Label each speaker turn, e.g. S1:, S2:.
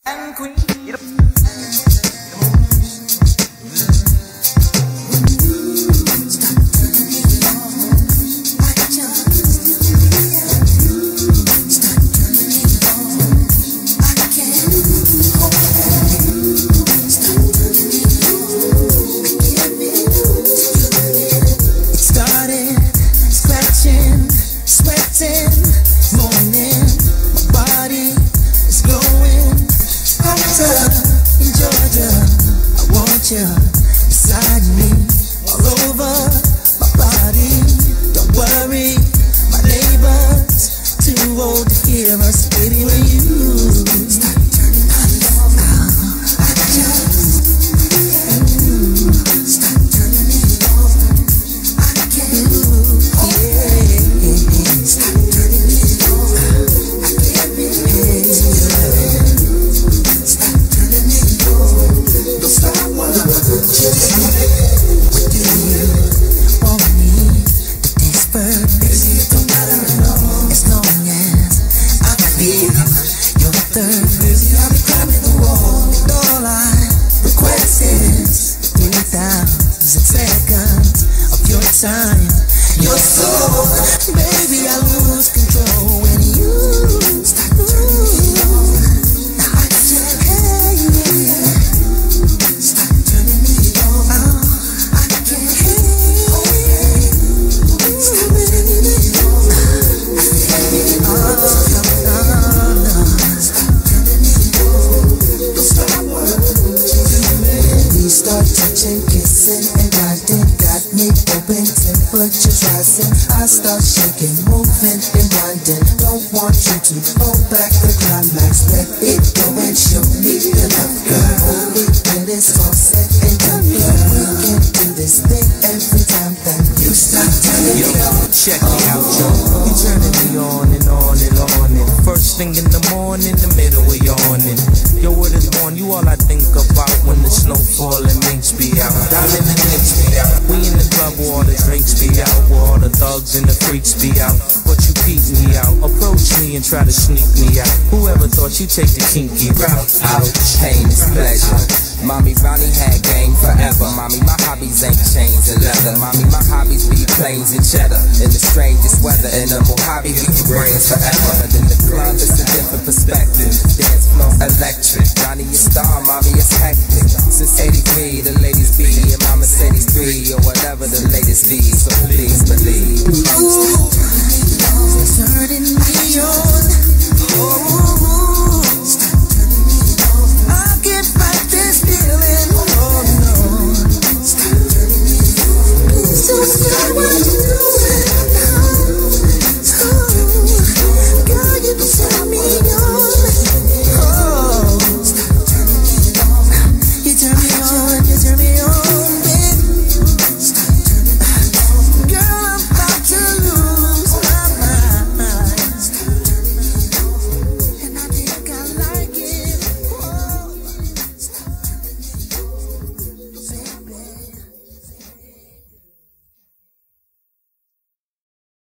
S1: and queen. Beside me, all over my body. Don't worry, my neighbors too old to hear us. Baby, when you start turning on, I just start turning it on. I can't, start turning it on. I can't be start turning it on. Don't stop. What do you want me to taste first? It don't matter at all, as long as I feel your thirst. I'll be climbing the wall, and all I request is 3,000 seconds of your time, your soul. Baby, I lose control when you start turning me on. Now I said, hey, start touching, kissing, and grinding. Got me open, temperatures rising. I start shaking, moving and grinding. Don't want you to hold back the climax. Let it go and show me the love, girl. Hold it when it's all set and done, girl. We can do this thing every time that you start turning me on.
S2: Check me out, yo. You turning me on and on and on. And first thing in the morning, the middle of yawning. Yo, what is on? You all I think about when the snow fall and minks be out. Diamond and links be out. We in the club where all the drinks be out, where all the thugs and the freaks be out. But you peep me out, approach me and try to sneak me out. Whoever thought you'd take the kinky route?
S3: Out, pain is pleasure. Mommy, Ronnie had game forever. Mommy, my hobbies ain't chains and leather. Mommy, my hobbies be plains and cheddar. In the strangest weather, in a Mojave, we can brains forever. But in the club, it's a different perspective. Dance floor electric. Johnny, a star, mommy, it's hectic. Since 83, the ladies be in my Mercedes 3 or whatever the latest be. So please believe.
S1: Ooh, turning me on. Oh.